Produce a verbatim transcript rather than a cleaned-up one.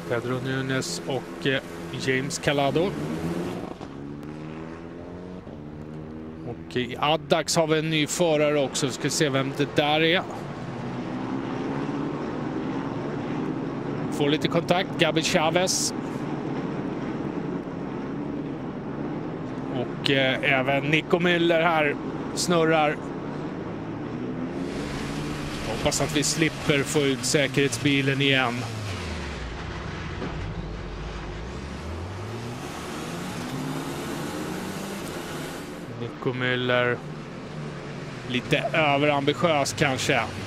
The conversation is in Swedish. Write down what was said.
Pedro Nunes och eh, James Calado. Och i Addax har vi en ny förare också. Vi ska se vem det där är. Får lite kontakt. Gabi Chavez. Och eh, även Nico Müller här snurrar. Hoppas att vi slipper få ut säkerhetsbilen igen. Nico Müller lite överambitiös kanske.